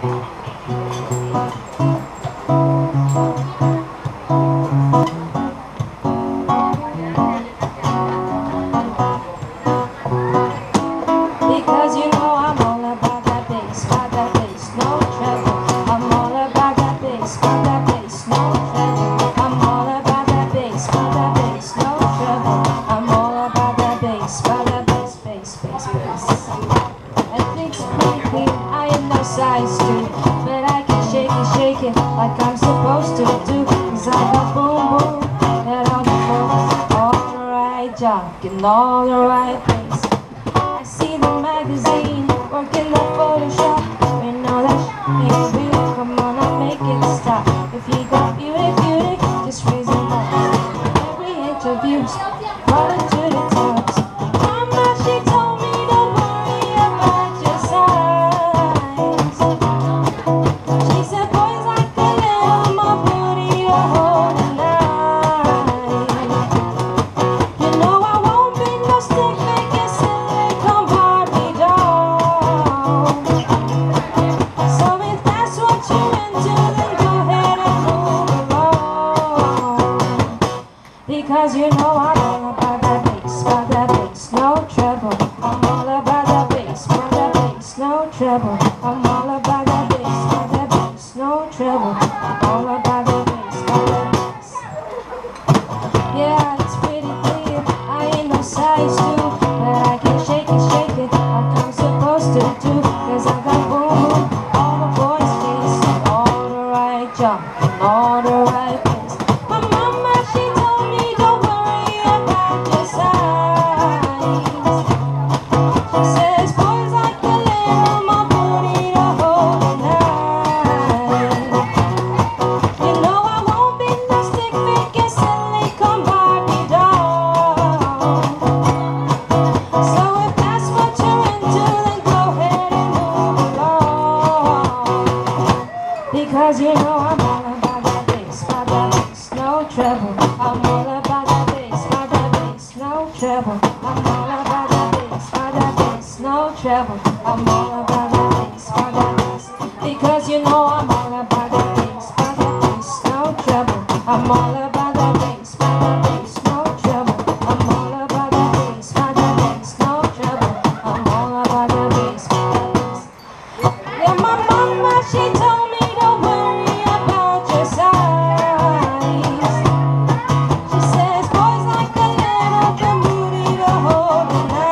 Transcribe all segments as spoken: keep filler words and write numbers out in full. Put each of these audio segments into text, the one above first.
Because you know I'm all about that bass, about that bass, no treble. I'm all about that bass, about that bass, no treble. I'm all about that bass, about that bass, no treble. I'm all about that bass, about that bass, bass, bass, bass. Everything's pretty clean, I am no size two, but I can shake it, shake it like I'm supposed to do. Cause I got boom boom and all the folks, all the right junk and all the right place. I see the magazine, working the Photoshop. You know that shit ain't real, come on and make it stop. If you got beauty, beauty, just raise them up. Every interview's brought it to the tops. Mama, she told me don't worry about your size. She said boys like a little more booty to hold tonight. You know I won't be no stick figure silly, come Barbie doll. So if that's what you're into, then go ahead and move along. Because you know I'm all about that bass, about that bass, no treble. I'm all about that bass, about that bass, no treble. I'm all about that bass, about that bass, no treble. I'm all about that bass, about that bass. Yeah, it's pretty clear, I ain't no size two, but I can shake it, shake it like I'm supposed to do. Cause I got boom boom, all the boys' face, all the right jump, and all the right place. My mama, she told me don't worry about your size. She says boys like a little more booty to hold tonight. You know I won't be no stick figure silly, come Barbie doll. So if that's what you're into, then go ahead and move along. Because you know I'm all about that bass, about that bass, no treble. I'm all about that bass, about that bass, no treble. I'm all about that bass, about that bass, no treble. I'm all about that bass, about that bass. Because you know I'm all about that bass, about that bass, no treble. I'm all about that bass, about that bass, no treble. I'm all about that bass, about that bass, no treble. I'm all about that bass, about that bass. Yeah, my mama, she told me don't worry about your size. She says boys like a little bit booty to hold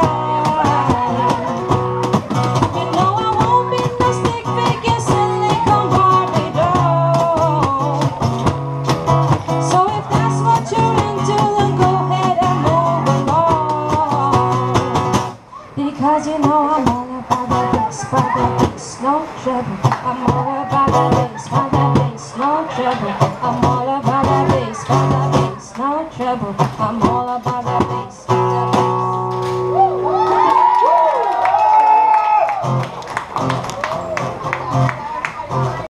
tonight. You know I won't be no stick figure silly, come Barbie doll. So if that's what you're into, then go ahead and move along. Because you know I'm all about that bass, about that bass, no treble. I'm all about that bass, about that bass, no treble. I'm all about that bass, about that bass, no treble. I'm all